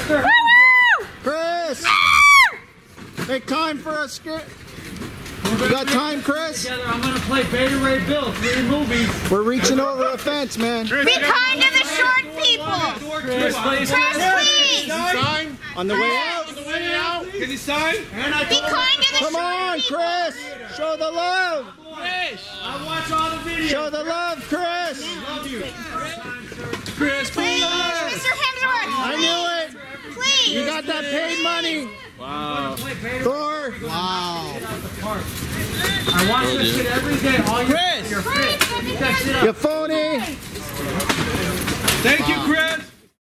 Mr. Hemsworth. Chris! Make time for us, Chris. You got time, Chris? Together, I'm gonna play Beta Ray Bill, 3 movies. We're reaching over a fence, man. Be kind to the short people. Chris, please. Please. Sign? On the way out? On the way out? Can you sign? Be kind to the Come short on, people. Chris! Show the love! I watch all the videos. Show the love, Chris! Love you. Chris, Please, Mr. Hemsworth. I knew it! Please. You got that paid money! Wow. Thor! Wow. I watch this shit every day. All your, Chris. your fit. Keep that shit up. You phony! Thank you, Chris.